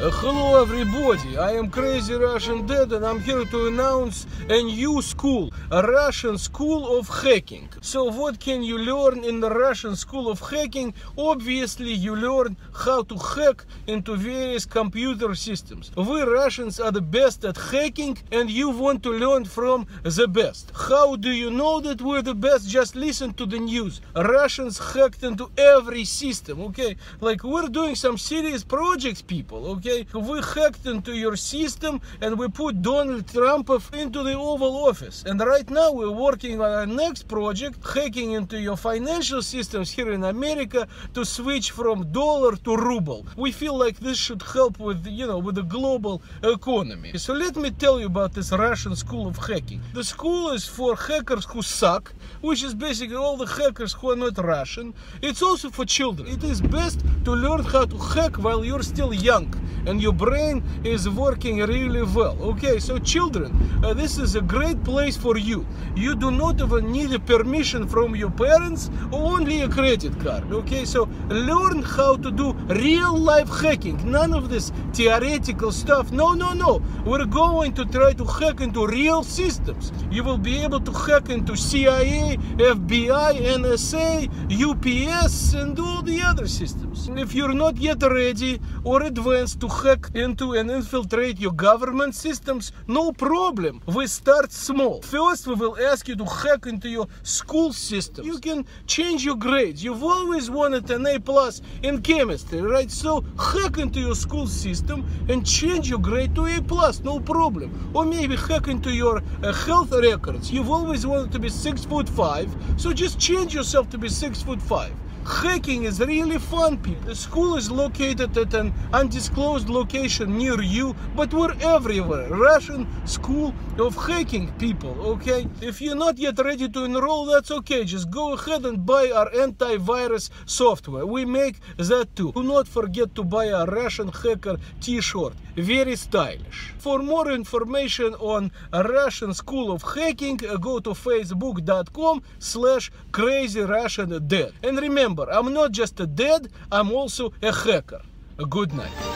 Hello everybody, I am Crazy Russian Dad and I'm here to announce a new school, a Russian School of Hacking. So what can you learn in the Russian School of Hacking? Obviously you learn how to hack into various computer systems. We Russians are the best at hacking and you want to learn from the best. How do you know that we're the best? Just listen to the news. Russians hacked into every system, okay? Like we're doing some serious projects, people, okay? We hacked into your system and we put Donald Trump into the Oval Office. And right now we're working on our next project, hacking into your financial systems here in America to switch from dollar to ruble. We feel like this should help with, with the global economy. So let me tell you about this Russian School of Hacking. The school is for hackers who suck, which is basically all the hackers who are not Russian. It's also for children. It is best to learn how to hack while you're still young and your brain is working really well. Okay, so children, this is a great place for you. You do not even need a permission from your parents or only a credit card. Okay, so learn how to do real life hacking. None of this theoretical stuff. No. We're going to try to hack into real systems. You will be able to hack into CIA, FBI, NSA, UPS, and all the other systems. And if you're not yet ready or advanced to hack into and infiltrate your government systems, no problem. We start small. First, we will ask you to hack into your school systems. You can change your grades. You've always wanted an A+ in chemistry, right? So hack into your school system and change your grade to A+, no problem. Or maybe hack into your health records. You've always wanted to be 6'5", so just change yourself to be 6'5". Hacking is really fun, people. The school is located at an undisclosed location near you, but we're everywhere. Russian School of Hacking, people, okay? If you're not yet ready to enroll, that's okay. Just go ahead and buy our antivirus software. We make that too. Do not forget to buy our Russian Hacker t-shirt. Very stylish. For more information on a Russian School of Hacking, go to facebook.com/crazyrussiandad. And remember, I'm not just a dad, I'm also a hacker. Good night.